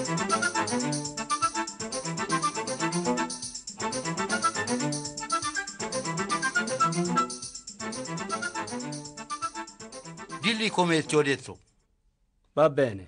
Dilli come ti ho detto. Va bene.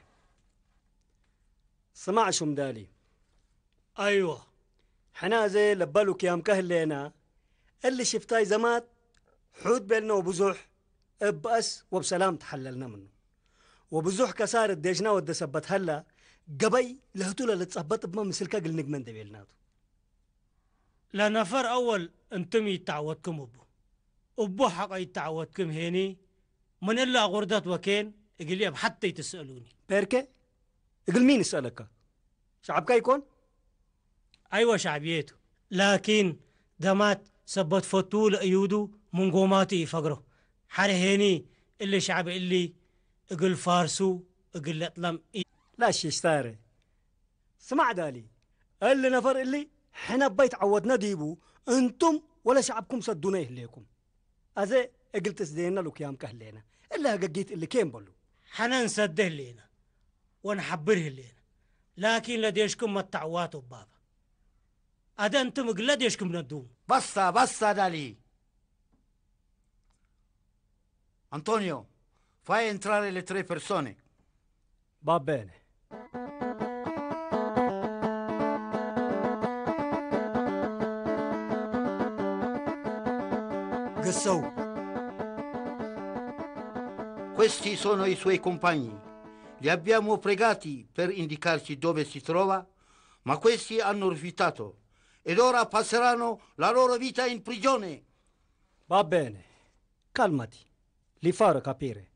سمع شو مدالي. ايوه حنازة لبالو كيام كهلينا اللي شفتاي زمات حود بيننا وبزوح بأس وبسلام تحللنا منه وبزوح كسار الديجنا ودى سبت هلا قبي لهتولا اللي تصبت بما مثل كاقل نقمن دبيلناتو. لا نفر اول انتم يتعودكم ابو حق يتعودكم هيني من الا غردات وكين اقليب حتى يتسالوني. بيركي اقل مين يسألك شعبك يكون؟ ايوه شعبيته لكن دمات سبت فتول ايودو من قوماتي يفقروا حر هيني اللي شعب اللي اقل فارسو اقل اطلم لا شيشتاري سمع دالي اللي نفر اللي حنا بيت عودنا ديبو انتم ولا شعبكم صدونيه ليكم ازي قلت سدينا لو كيام كهلينا الا هقيت اللي كين بلو حنا نسده لينا ونحبره لينا لكن لديشكم ما التعواتوا بابا أدا أنتم قلديشكم ندوم. Basta Dali. Antonio, fai entrare le 3 persone. Va bene. قصو. Questi sono i suoi compagni. Li abbiamo pregati per indicarci dove si trova, ma questi hanno rifiutato. Ed ora passeranno la loro vita in prigione. Va bene. Calmati. Li farò capire.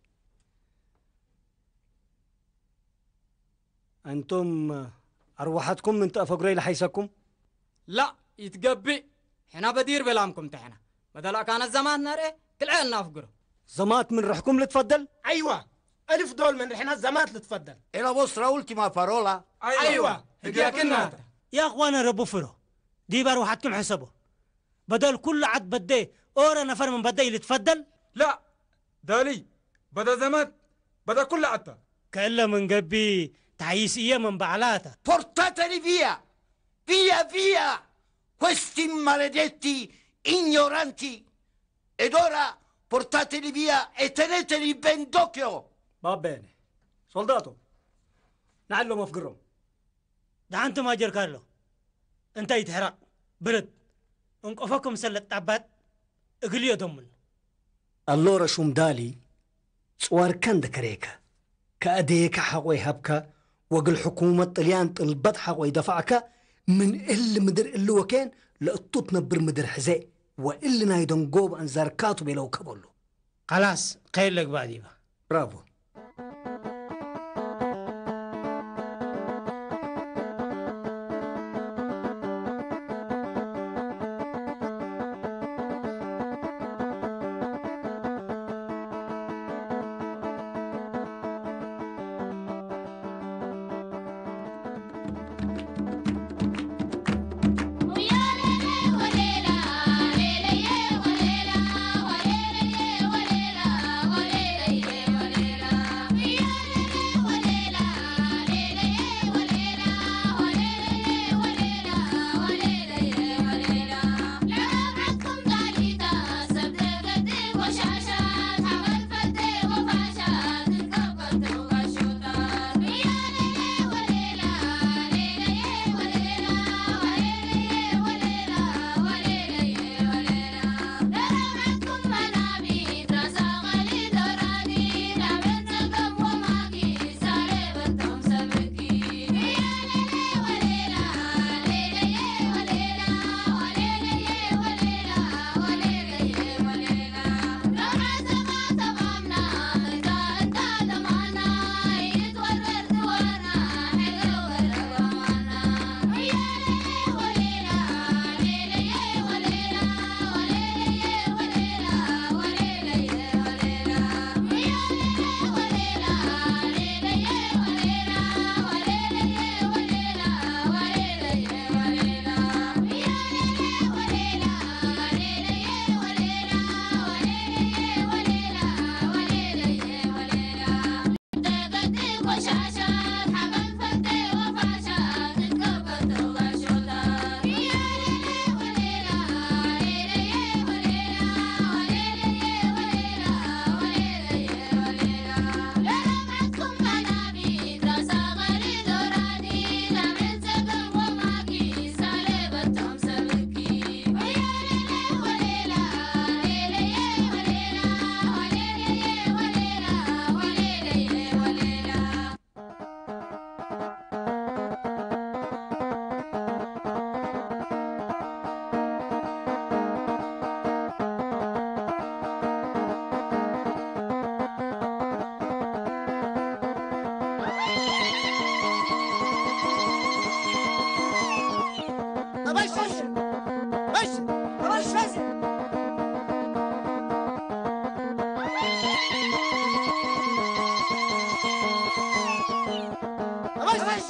أنتم أرواحتكم من تأفقري لحيسكم؟ لا يتقبي حنا بدير بلامكم تحنا بدل كان الزمان ناري كلعنا نفقره زمات من رحكم لتفضل؟ أيوة 1000 دول من رحنا الزمات لتفضل. E la vostra ultima parola? أيوة هدياكنا يا أخوانا ربو فرو دي بروحتكم حسبه بدل كل عد بدي أورا نفر من بدي يتفضل؟ لا دالي بدا زمات بدا كل عطا كإلا من قبي تعيسية من بعلاته. Portateli via! Via! Questi maledetti ignoranti! Ed ora portateli via e teneteli ben d'occhio! Va bene. Soldato. نعلم أفقرهم. ده أنتم أجر كارلو أنت يتحرق برد انقفكم سلت عباد اقليو دمن. اللورا شو مدالي صور كان دكريكا كأديك حقوي هبكا وقل حكومة طليان طلبت حقوي دفعك من اللي مدر اللي وكان لقطوت نبر مدر حزي واللي نايدون قوب أن زركاتو بلو كبولو. خلاص قيل لك بعدي بقى. برافو.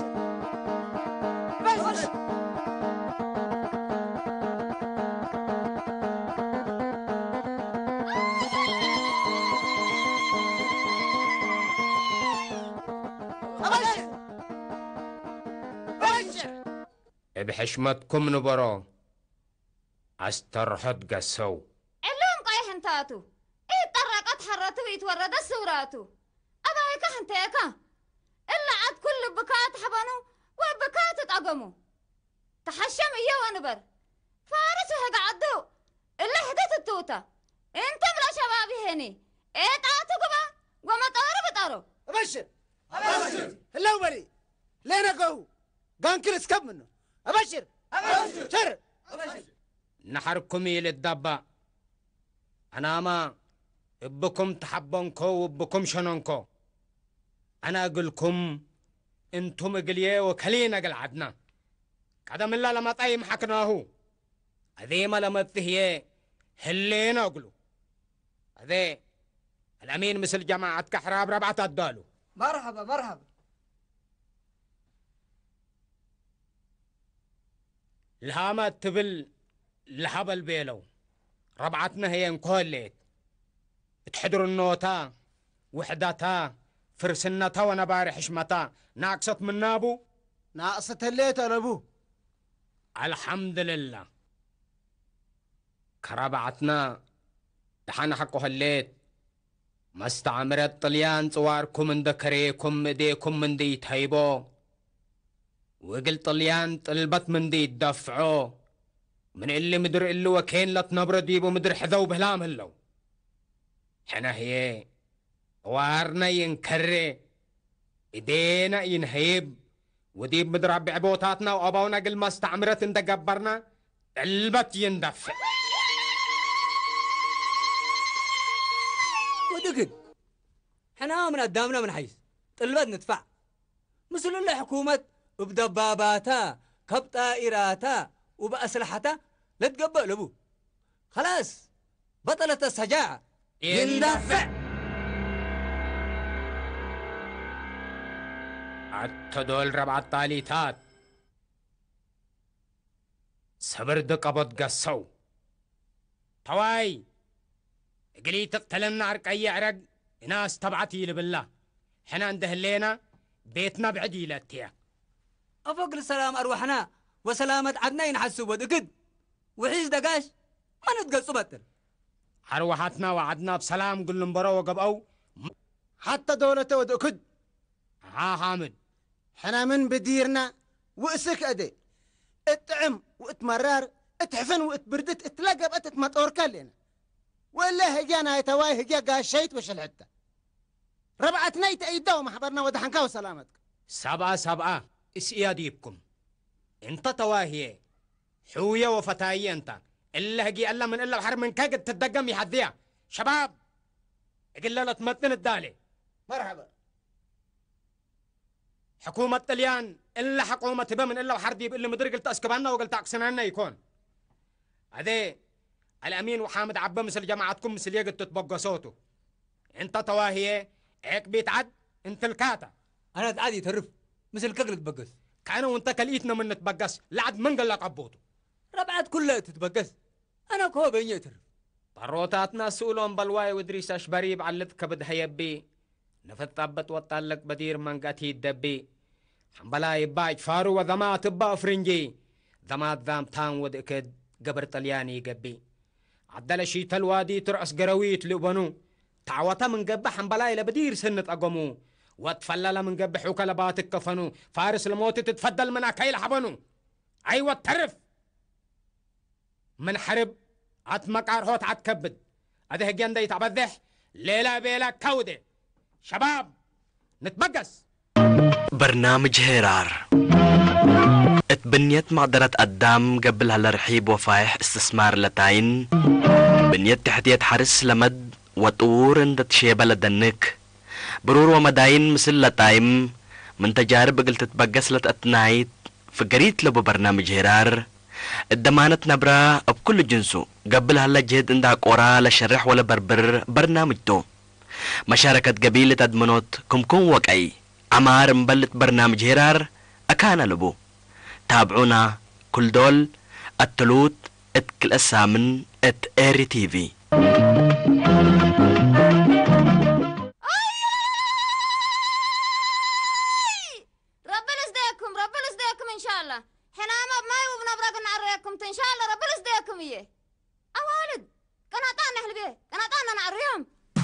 بحشمتكم نبرو استرحت قسو علوم قايح انتاتو ايه طرقت حرتو يتورد السوراتو ابا هيك حنتيكا الا عاد كل بكات حبنو وبكات تقمو تحشم اياه ونبر فارس هقعدو الا هدت التوته انتم لا شبابي هني ايه طاتو قبا وما طارو بطارو ابشر هلاو بري لينا قو قانكل اسكب منه ابشر شر نحركم للدبا انا ما ابكم تحبنكو وابكم شننكو انا اقولكم انتم قليه وكلينا قل عدنا قدم الله لما طيم حكناهو هذي ما لما تهيه هلينا اقولوا هذي الامين مثل جماعة كحراب ربعة الدالو مرحبا مرحبا الهامة تبل الهبل بيلو ربعتنا هي انكوليت تحضر النوتا وحدتها فرسنتها ونباري حشمتها ناقصت من نابو ناقصت الليت ابو الحمد لله كربعتنا دحنا حقو هليت ما استعمرت طليان صواركم من ذكريكم ايديكم من دي تهيبو وقل طليان طلبت من دي تدفعو من اللي مدر اللي وكين لا تنبرد يبو مدر حذو بهلام هلو حنا هي وارنا ينكري ايدينا ينهيب وديب مدر بعبوتاتنا وابونا قل ما استعمرت انت قبرنا طلبت يندفع ودقد حنا من قدامنا من حيث طلبت ندفع مثل اللي حكومة بدباباتها كبطائراتا وبأسلحتها لا تقبل ابو خلاص بطلت السجاعة يندفع عتدول ربع الطاليتات صبر دقبض قصو طواي قلي تقتلنا عرقي عرق ناس تبعتي لبالله حنا عنده اللينا بيتنا بعدي لاتيا أفوق السلام أرواحنا وسلامة عدنا ينحسوا بدقد وحيش دقاش ما نتقصوا بطل أرواحاتنا وعدنا بسلام قل نبرو وقبقو حتى دولته ودقد ها حامد حنا من بديرنا واسك أدي اتعم واتمرار اتحفن واتبردت اتلقب اتمطور كلنا ولا هجانا يتواي هجا قاشيت وش الحتة ربعتنا يتأيدوا محبرنا ودحنكا وسلامتك سبعة اسياديبكم انت تواهي حوية وفتاية انت إلا هجي ألا من إلا الحرب من كاقد تدقم يحذيها شباب إلا لا تمتن الدالي مرحبا حكومة طليان إلا حكومة تبا من إلا وحرديب إلا مدري قلت أسكبانا وقلت أقسنانا يكون هذي الأمين وحامد عبا مثل جماعتكم مثل يقد تتبقى صوته انت تواهي هيك بيتعد انت الكاتا أنا تعادي يترف مثل كقل تبقس كانوا وانت كليتنا من نتبقس لعد من قال لك عبوته ربعت كلها تتبقس أنا كو بين يترف طروتاتنا سؤلون بلواي ودريس أشبريب علت كبد هيبي نفت ثبت وطالك بدير من قاتي الدبي حنبلا يباج فارو وذمات با فرنجي ذمات ذام تان ودكد قبر طلياني قبي عدل شي تلوادي ترأس قرويت لبنو تعوتا من قبح حنبلا إلى بدير سنة أقومو واتفلل من قبح وكلباتك كفنو فارس الموت تتفضل من أكيل حبنو أيوة تعرف من حرب عتمقار هوت عتكبد هذه جندي تعبذح ليلة بيلا كودة شباب نتبقس برنامج هيرار اتبنيت معدرة قدام قبل هالرحيب وفايح استثمار لتاين بنيت تحتية حرس لمد وطور اند تشيبة لدنك برور ومداين مثل لتايم من تجارب قلت تتبقس لتأتنايت فقريت لبو برنامج هيرار الدمانة نبرة بكل جنسو قبل هلا جهد عندها قرى لشرح ولا بربر برنامجتو مشاركة قبيلة أدمنوت كمكم وكأي عمار مبلت برنامج هيرار أكان لبو تابعونا كل دول التلوت اتكل أسامن ات ايري تي في. ربنا يصدقكم إن شاء الله. حنا ما وبنبرق نعريكم إن شاء الله. ربنا يصدقكم إيه أوالد قناطان نحل بيه قناطان نعريهم.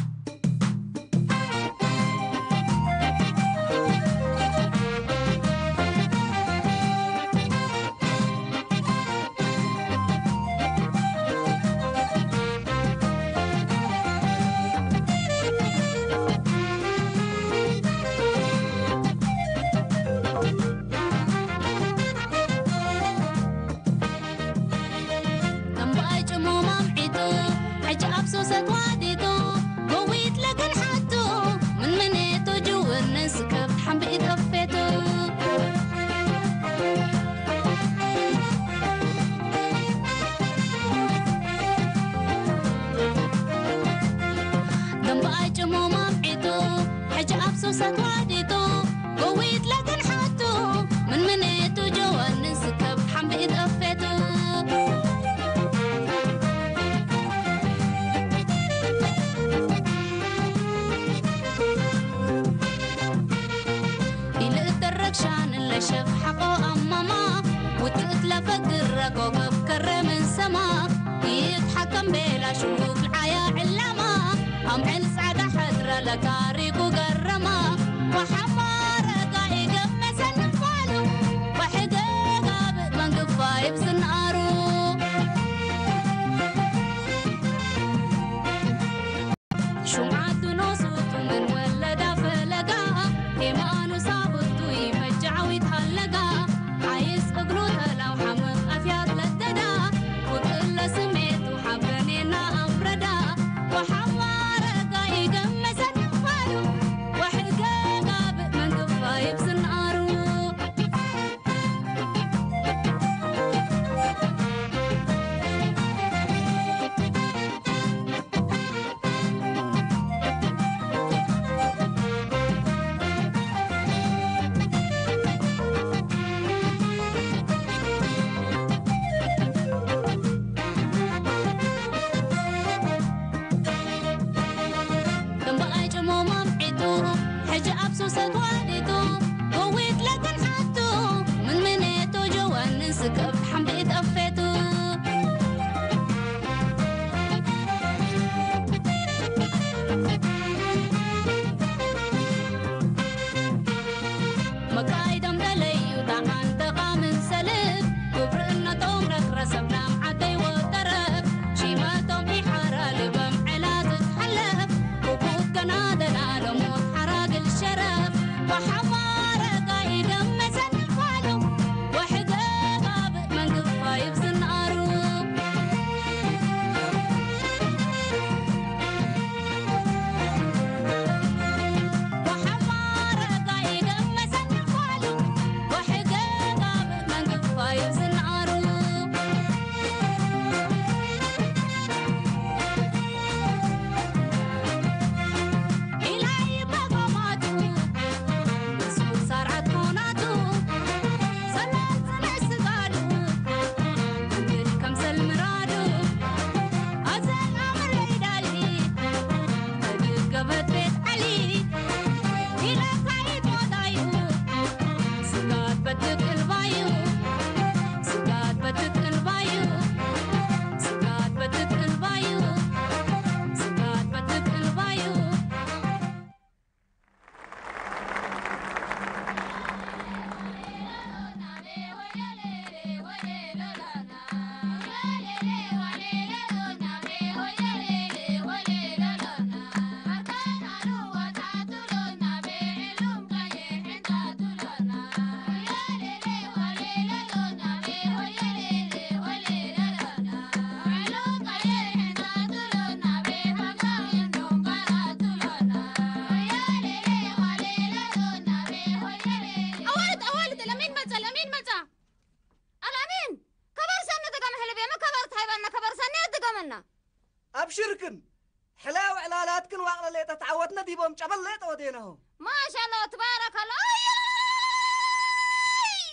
أبشركن حلاوة علالاتكن وعلى ليتا تعودنا ديبهم جبل ليتا ودينهم ما شاء الله تبارك الله.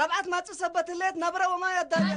ربعت ما تصبت الليت نبرة وما يدها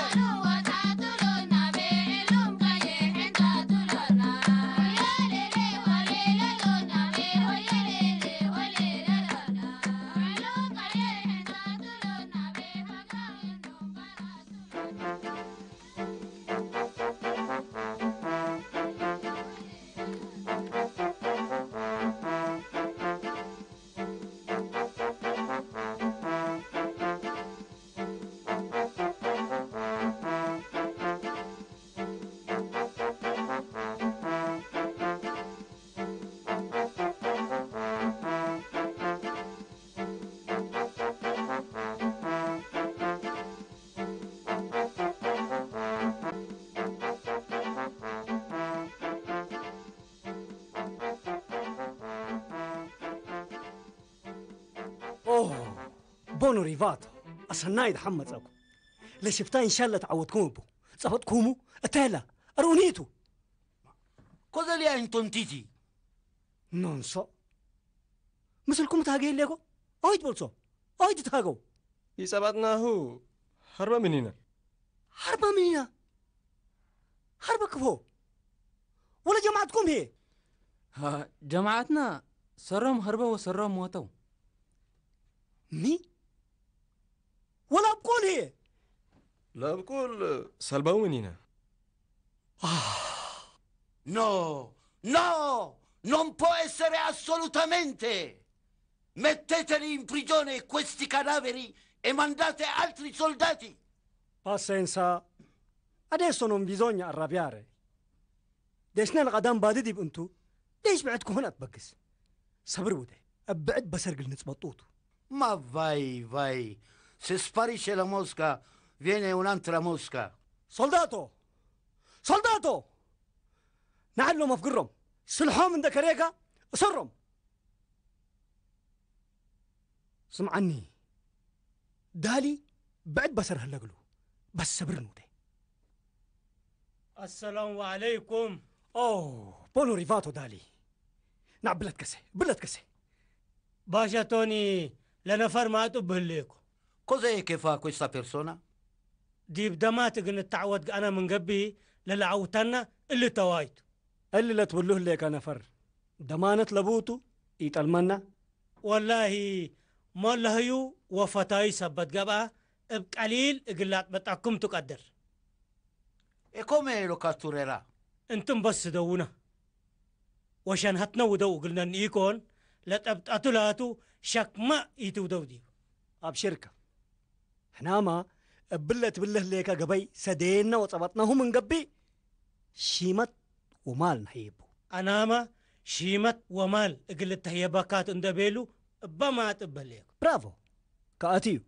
بونو ريفاتو أصنايد حمد أكو لشفتها إن شاء الله تعودكم بو صفتكمو أتالا أرونيتو Cosa li ha intontiti? Non so مثلكم تهاجي ليكو أويد بولسو أويد تهاجو يسابتنا هو هربا منينا هربا كفو ولا جماعتكم هي ها جماعتنا سرهم هربا وسرهم موتوا مي ولا بقول هي لا بقول سلبوا منينا No, non può essere assolutamente. Metteteli in prigione questi cadaveri e mandate altri soldati. Pazienza. Adesso non bisogna arrabbiare. ديشنا القدام بادي بانتو ليش بعدكم هنا تبقس صبر ودي ابعد بسرق نتبطوط Ma vai. Se sparisce la mosca, viene un'altra mosca. soldato نعلم افقرهم سلحهم من ذكريقة اسرهم سمعني دالي بعد بسر هلقلو بس صبر نودي السلام عليكم. بونو ريفاتو دالي نعم بلت كسي باشا توني لنفر ما تبهليكم. Cos'è che fa questa persona? دي بدمات قلنا تعود أنا من قبي للعوتنا اللي توايت اللي لا تقوله لك أنا فر دمانة لبوتو يتلمنا والله ما لهيو وفتاي سبت قبا بقليل قلات بتاعكم تقدر. E come lo catturerà? انتم بس دونا وشان هتنودو قلنا نيكون لا تبتاتلاتو شك ما يتودو دي أبشركة احنا ما بلت بالله ليك قبي سدينا وصبطناه من قبي شيمت ومال نحيبو أنا ما شيمت ومال قلت هي باكات اندبيلو بما تبليك. برافو كاتيو.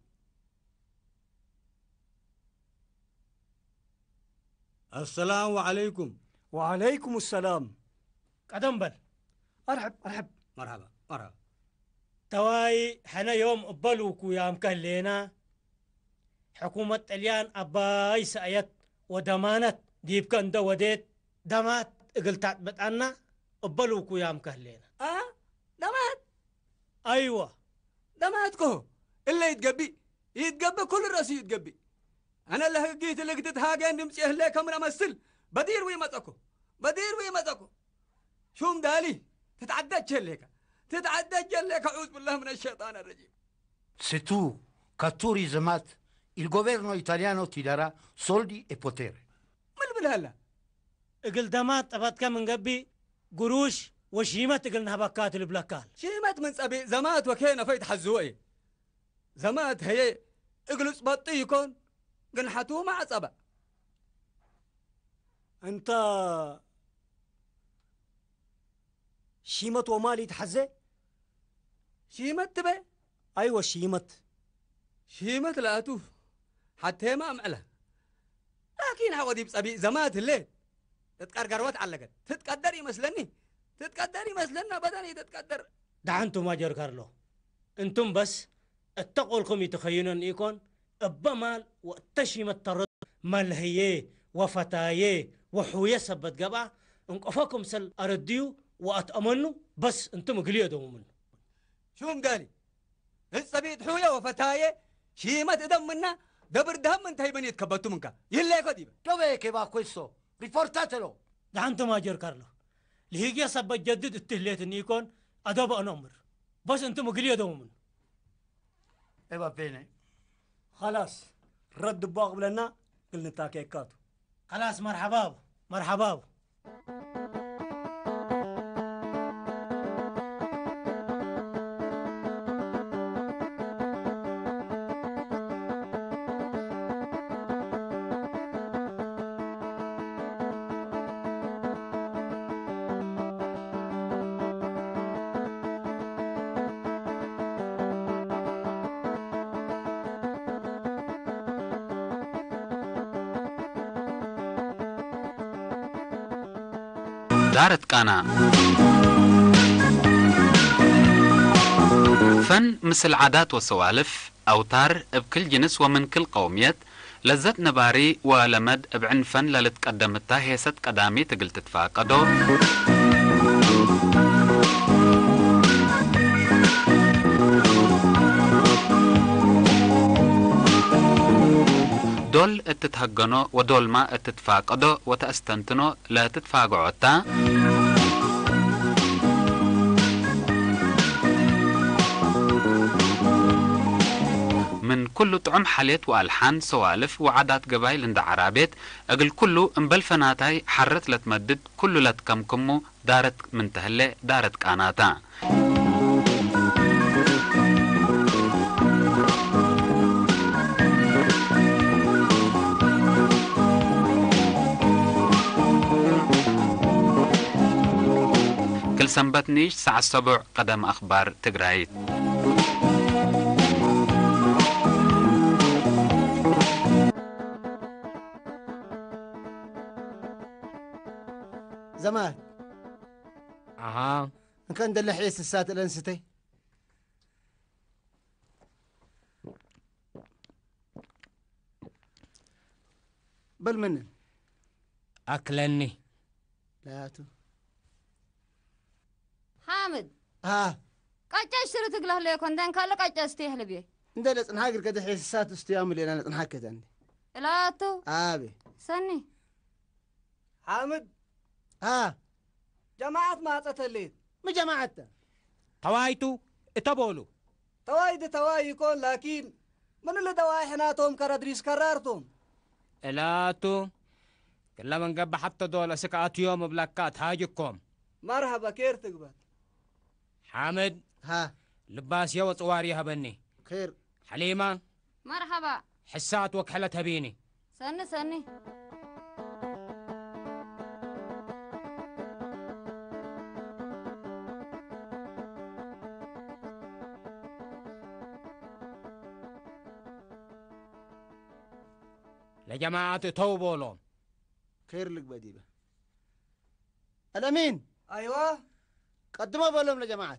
السلام عليكم. وعليكم السلام. قدم بل أرحب. مرحبا. تواي حنا يوم قبلوكو يا مكلينا حكومة طليان أباي سأيت ودمانت ديب كان وديت دمات قلتات بتأنا قبلوكو يا مكلينا. دمات أيوة دماتكو إلا يتقبي كل الرأس يتقبي. أنا اللي هقيت اللي قدت هاجين نمشي أهليك من أمثل بدير ويمتكو شوم دالي تتعدى جلك أعوذ بالله من الشيطان الرجيم. Se tu catturi Zamat, il governo italiano ti darà soldi e potere. من هلا اقل دمات أبات من قبي قروش وشيمت قلنا بكات البلاكال شيمت من سبي زمات وكينا فيت حزوي زمات هي اقلص بطي يكون قنحتو مع صبا. أنت شيمت ومالي تحزي شيمت تبي. أيوة شيمت لا حتى ما أمعله لكن عودي بسبي زمات الليل تتقرقر وتعلقت تتقدري مثلني بدني تتقدر. دعنتم ما جر كارلو انتم بس اتقوا لكم يتخيلون يكون ابا مال واتشيمت ترد مال هي وفتايه وحويه سبت قبع انقفاكم سل ارديو واتأمنوا بس انتم قليدوا منه. شو مقالي السبيت حويه وفتايه شيمت إدم منا دبر دهم من تهيبني يتكبتو منك يلا كديبة Dov'è che va questo? Riportatelo! ده أنت ما جر كارلو لهيجي صب جدد التهليت إن يكون أدب أنمر بس أنتم مقلية دومن E va bene. خلاص رد باغ لنا قلنا تاكيكاتو خلاص مرحبا مرحبا دارت قانا فن مثل عادات وسوالف أوتار بكل جنس ومن كل قوميات لذت نباري ولمد بعن فن للتقدمتها هيست قدامي تقل تتفاقدو دول اتتهجنو ودول ما اتتفاقدو وتأستنتنو لا تتفاقعوتا من كل طعم حاليت وألحان سوالف وعادات قبايل عند عرابيت أقل كله انبل فناتاي حرت لتمدد كله لتكمكمو دارت من تهلي دارت كاناتا كل سنبتنيش ساعة السبع قدم أخبار تقرايت زمان أها إن كان دل حيس السات الأنستي بل منن أكلني لا تو حامد قاچا اشتري تقله ليكون دان كله قاچا استيهل بيه ندلت انهاجر كده حيس السات استيام اللي انا انحكت عندي لا تو ابي سني حامد جماعة ما تتليت ما جماعته توايتو اتبولو تواي يكون لكن من اللي دواي حناتهم كردريس كرارتهم إلاتو كلا من قبل حتى دول سكات يوم بلاكات هاجكم مرحبا كير تقبل حامد لباس يوت صواري هبني خير حليمة مرحبا حسات وكحلتها بيني سني لجماعة توبولون خير لك بديبة الأمين أيوة قدموا بولهم لجماعة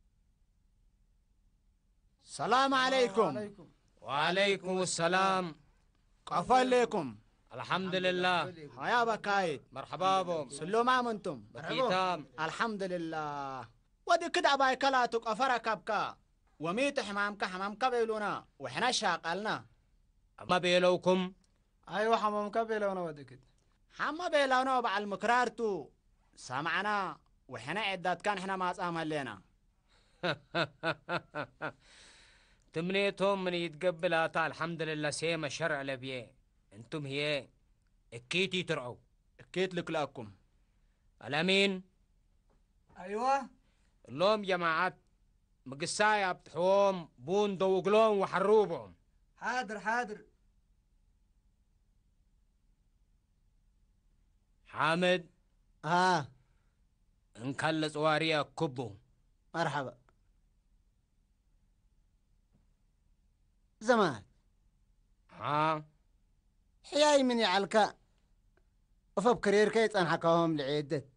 السلام عليكم وعليكم السلام قفا لكم الحمد لله يا بكايد مرحبا بكم سلو ما منتم بكيتام الحمد لله ودي كده باي كلاتك أفرك أبكا وميت حمامك بيلونا وحنا شاقلنا ما بيلوكم أيوة حمامك بيلونا ودي كده حما بيلونا وبع المكرارتو سمعنا وحنا عدات كان حنا ما أسامها لنا تمنيتهم من يتقبلاتا الحمد لله سيما شرع لبيه انتم هي اكيتي ترعوا اكيت لك لكم الامين ايوه اللوم جماعات مقسايا بتحوم بون دوقلون وحروبهم حاضر حامد انكل صواريا كبو مرحبا زمان حياي من يعلكا وفبكرير كيت انحكاهم لعيدت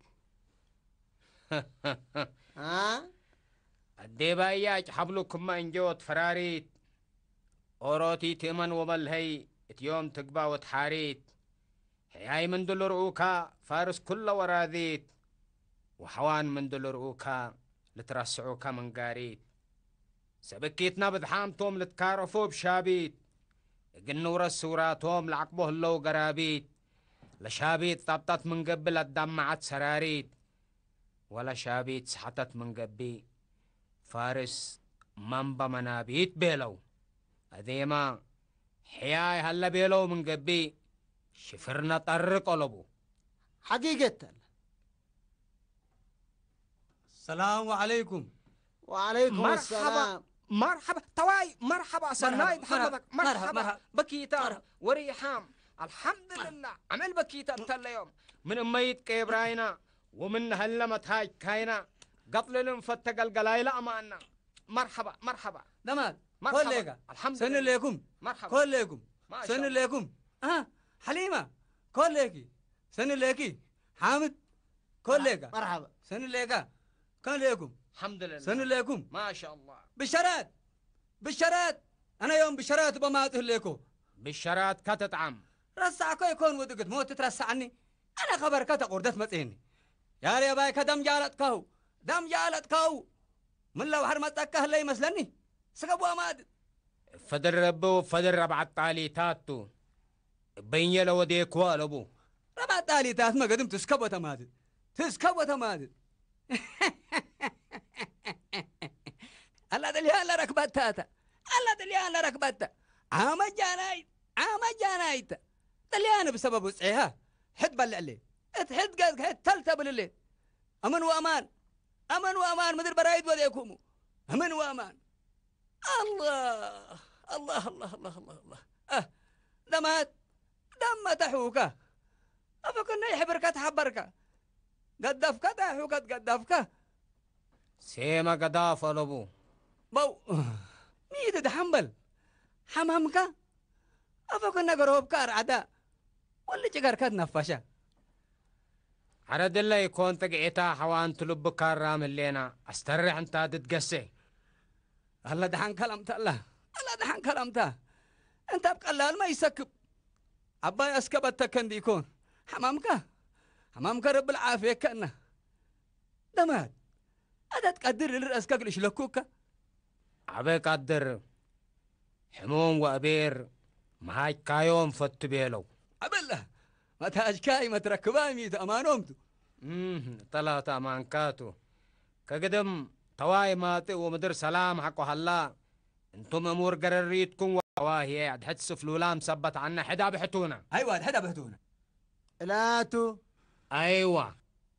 الديباياج حبلكم ما انجوت فراريت اوروتي تمن وملهي اتيوم تقبا وتحاريت حياي من دل رؤوكا فارس كل وراذيت وحوان من دل رؤوكا لترسعوكا من قاريت سبكيتنا بدحامتهم لتكارفوا بشابيت قنورة السوراتهم لعقبوه اللو قرابيت لشابيت طبطت من قبل الدمعت سراريت ولا شابيت سحطت من قبي فارس منبا منابيت بيلو أديما حياي هلا بيلو من قبي شفرنا طرق قلبو حقيقة. السلام عليكم. وعليكم مرحبا السلام. مرحبا تواي مرحبا سنايد حضرتك مرحبا بكيتا مرحبا. وريحام الحمد لله عمل بكيتا بتل يوم من أميت كيبراينا ومن هلمت هاي كاينا قتل المفتق القلايلة أمانا مرحبا مرحبا دمال مرحبا. كليكا الحمد سن لله. لكم مرحبا كلكم ما شاء سن الله. لكم حليمة كلكي سن لكي حامد كليكا مرحبا. سن لكا كلكم الحمد لله سن لكم ما شاء الله بالشرات بالشرات أنا يوم بالشرات بما لكم بالشرات كتطعم رسعكو يكون ودقت موت ترسعني أنا خبر كتا قردت متيني يا ري باي كدم جالتكو دم جالتكو من لو حرمتك هلا يمسلني سقبوا ماد فدر ربو فدر ربع الطاليتاتو بين لو ديك والبو ربع الطاليتات ما قدم تسكبوا تمادد تسكبوا تمادد الله دليان لركبت تاتا الله دليان لركبت عام جانايت دليان بسبب وسعيها حد بلع لي حد قد حد تلتا بالليل أمن وأمان مدير برايد وديكم أمن وأمان الله الله الله الله الله الله دمات دم تحوكا أفكنا يحبرك تحبرك قدفك تحوكا قدفك سيما قداف لبو بو ميت تحمل حمامك أفكنا قروبك أرعدا ولا جقرك تنفشا عرد الله يكون تقعيتا حوان تلب كرام اللينا استرح انت تتقسي الله دحان كلامته الله دحان كلامته انت بقلال ما يسكب عباي اسكبت كندي يكون حمامك رب العافيه كأنه دمات هذا تقدر الرأس كقلش لكوكا عبي قدر حموم وأبير مهاي كايوم فتبيلو عبالله ما تاج كاي ما تركباي ميت أمانومتو طلعت أمانكاتو كقدم تواي ماتي ومدر سلام حقو هلا انتم امور قرريتكم وواهي عد حد سفلولا مثبت عنا حدا بحتونا ايوه حدا بحتونا لاتو ايوه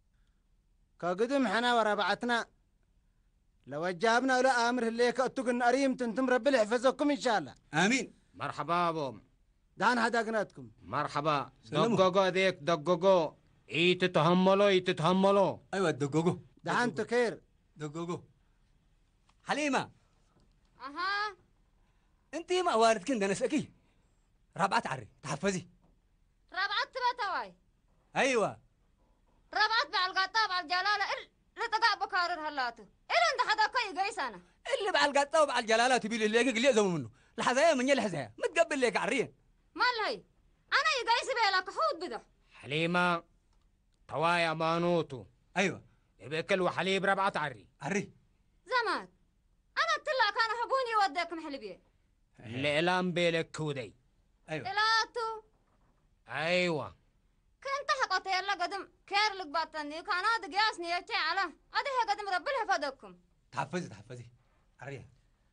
كقدم حنا وربعتنا لو جابنا ولا امر الليك اتقن اريم تنتم ربي يحفظكم ان شاء الله. امين. مرحبا بوم دان هداقناتكم. مرحبا دقوقو ديك دقوقو يتتهملو ايوه دقوقو دان تكير دقوقو حليمة اها انتي ما والدك عندنا سكي رابعة عري تحفزي رابعة تبتواي ايوه رابعة بعالقطة بعالجلالة لتقع بكارر هلاتو إلا انت حدا كي قيسانا اللي بعالقطة وبعالجلالة تبي لي ليك اللي يزمو منه الحزايا من الحزايا متقبل ليك عريه مال هي انا يقيس بيلك حوت بدح حليمة توايا مانوتو ايوه يبكل وحليب ربعة عري زمان انا اتلا كان هبوني وديك محل بيه الإعلام بيلك كودي ايوه إلاتو ايوه كنت حقت يلا قدم كير لك باتني كان هذا قياسني يتي على هذا قدم ربي حفظكم تحفزي عريه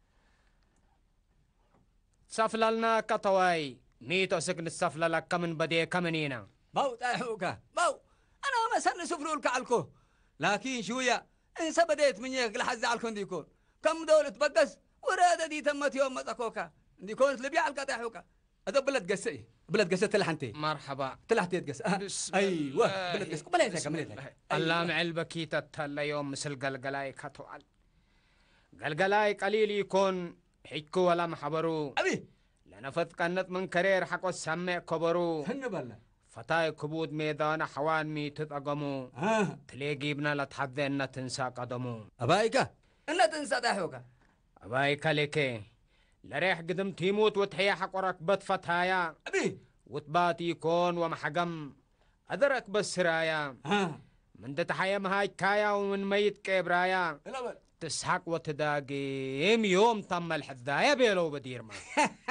سفللنا كتواي ميتو سكن السفلة لك كمن بدي كمنينا باو تاحوكا باو انا ما سن سفرولك علكو لكن شوية انسى بديت من يك لحز علكم ديكون كم دولة بقس ورادة دي تمت يوم متكوكا ديكون تلبي على القطاحوكا هذا بلد قسي بلد قسي تلحنتي مرحبا تلحتي تقس ايوه بلد قس مليتك الله مع البكيتة تلا يوم مثل قلقلاي كتوال قلقلاي قليل يكون حكو ولا محبرو ابي لنفذ قنت من كرير حقو السمع كبرو هنبلا فتاي كبود ميدان حوان ميتت أقمو تلاقي ابنا لتحذي إن تنسى قدمو أبايكا إن تنسى داحوكا أبايكا لكي لريح قدم تيموت وتحيا حق ركبت فتايا أبي وتبات يكون ومحقم أدرك بس رايا من تحيا مهاي كايا ومن ميت كيبرايا تسحق وتداقيم يوم تم الحذايا بيلو بدير ما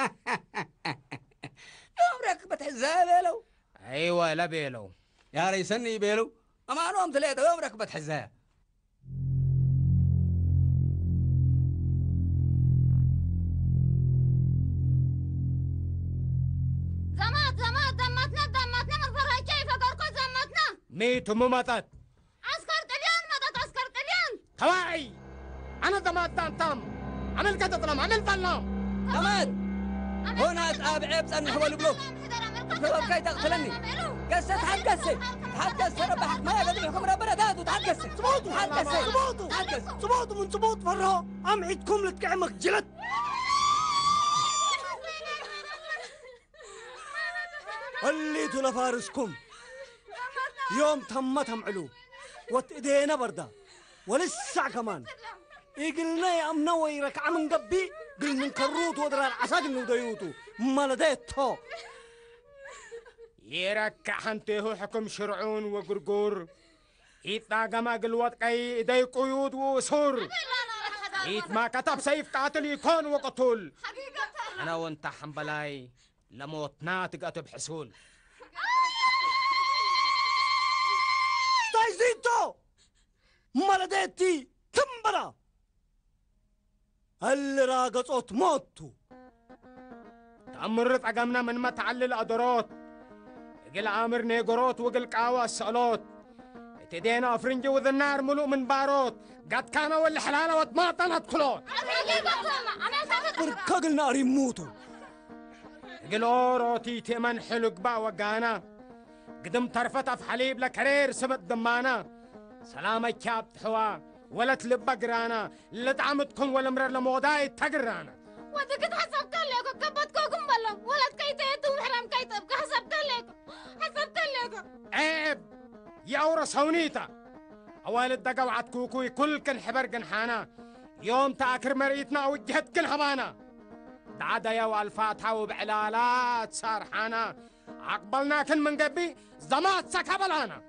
يوم ركبت حزايا بيلو ايوه لا بيلو يا ريسني بيلو اما نوم ثلاثة يوم ركبت حزايا زمات دمتنا من فرها كيف قرقو زمتنا ميت وممتت عسكر طليان مدت عسكر طليان كواعي انا زمات تام عمل كتطلم عمل ظلام زمات هنا اتابع بسن حول بلوك سبب كي تقتلني قسة تحقس ربحك ما يقدر يحكم ربنا داد وتحقس صبوتوا من صبوت فرها عم عيدكم لتكعمك جلد خليتوا لفارسكم يوم تمتهم علو وتأدينا بردا ولسع كمان يقلنا يا أمنا ويركع من قبي قل من كروت ودرا العساق انه ديوتو ما لديتو يركع حنته حكم شرعون وقرقور يتناقما قلوات قي إيدي قيود وسور ما كتب سيف قاتل يكون وقتول أنا وانت حنبلاي لموتنا تقاتب حسول تايزيتو ما لديتي تنبرا اللي راقصوت موتو تأمرت أقامنا من ما تعلل أدرات قل عامر نيقروت وقل قاوة السألوت اتدينا أفرنجي وذ النار ملوء من باروت قد كان واللي حلالة وطماطنة تخلوت بركا قلنا ريموتو قل أوروتي تمن حلق با وقانا قدم طرفت في حليب لكرير سبت دمانا سلامك كاب تحوا ولا تلبا قرانا لدعمتكم ولا مرر لموداي تقرانا وذكت حسبت لك قبتكم قنبلة ولا تكيتيتو وحرام كيتبك حسبت لك عيب يا أورا سونيتا أول الدقا وعد كوكوي كل كن حبر قنحانا يوم تاكر مريتنا وجهت كل هبانا دعدا يا والفاتحة وبعلالات صار حانا عقبلنا كن من قبي زمات سكبلانا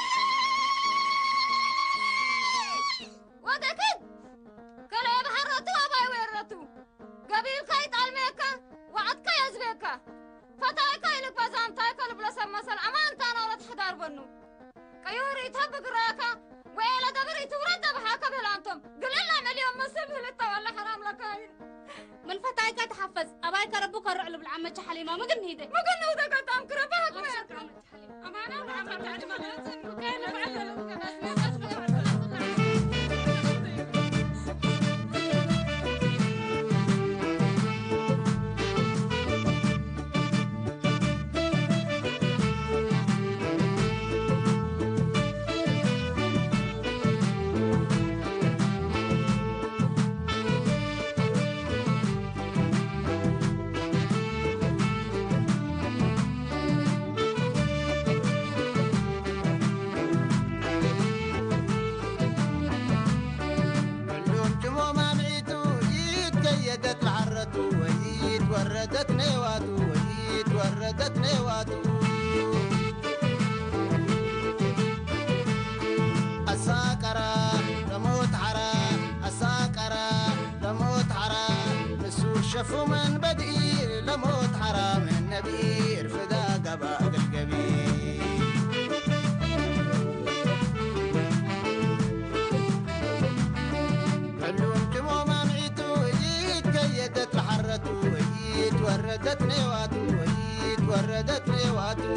ودكت كلا بحرتو أباي ويرتو قبيل كايت الميكا وعد كاي يزبيكا فتاي كاي لك بزان تاي كاي بلسم مثل أمان تانا ولا تحضر بنو كيوري تهبق راكا ويلا دبري تورد بحاكا بلانتم قل إلا مليون مسلم هلتا ولا حرام لكاين من فتاي كاي تحفز أباي كربوك الرعلو بالعمة حليمة مقن هيدا كتام كرباك أمانا وعمة تعلمات وكاين بعلم وردت نيواتو الساكرة لموت حرا الساكرة لموت حرا نسور شفو من بدئي لموت حرا من نبير فدا قبا القبيل حلوم جمو ما معيتو قيدت الحرتو وردت نيواتو وردت نيواتو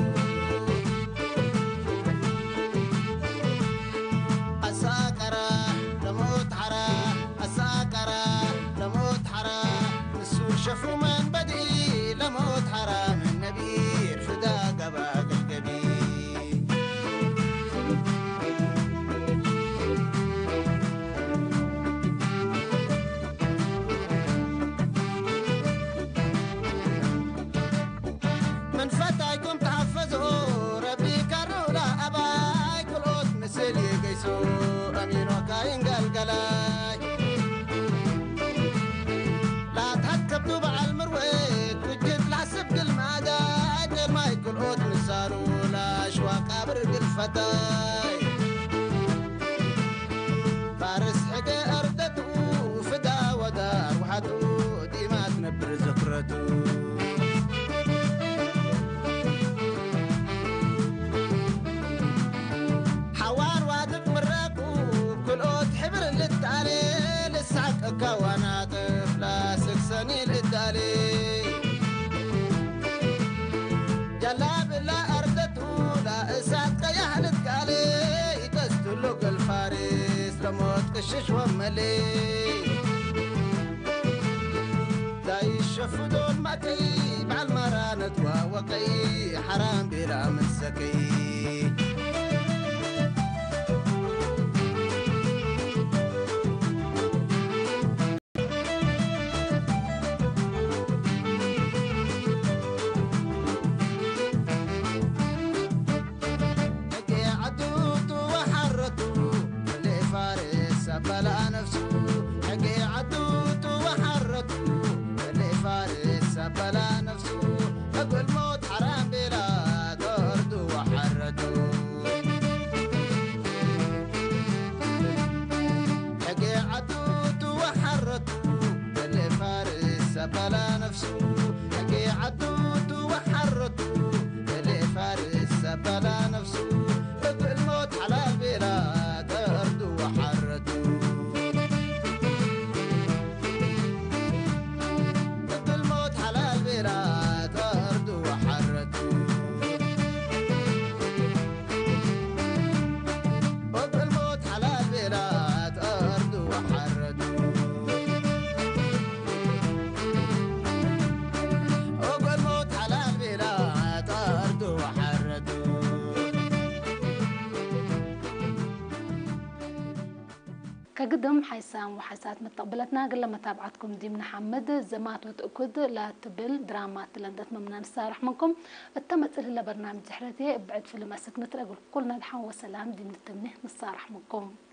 الساكرة لموت حرا الساكرة لموت حرا نسور شفو من بدئي لموت حرا من نبير فدا قبا القبيل من فتايكم تحفظوا ربي كروا لا أباي كل قوت مثل يقيسوا أمين وكاين قلقلاي لا تهكبتوا بعل مرويت وجد العسب كل ماداي غير ما يكل قوت نساروا لا أشواق أبرق الفتاي فارس حقي أردت مالي جلاب لا أردته لا إسات قيحلت قالي تستلق الفارس لموت قشش وملي داي الشفدون مكي بعالمرانة ووقي حرام بلا مسكي بلا نفسه حقي عدوت وحرته اللي فارس بلا نفسه حق الموت حرام بلا دورد وحرته حقي عدوت وحرته اللي فارس بلا نفسه حقي عدوت وحرته اللي فارس بلا نفسه حق الموت حلال بلا دورد وحرته كقدم حيسام وحيسات متقبلتنا قل لما تابعتكم دي من حمد زمات وتأكد لا تبل درامات لندت ممنا نسارح منكم التمت إلا برنامج حرتي بعد فيلم أسك نترقل كلنا نحن وسلام دي نتمنه نسارح منكم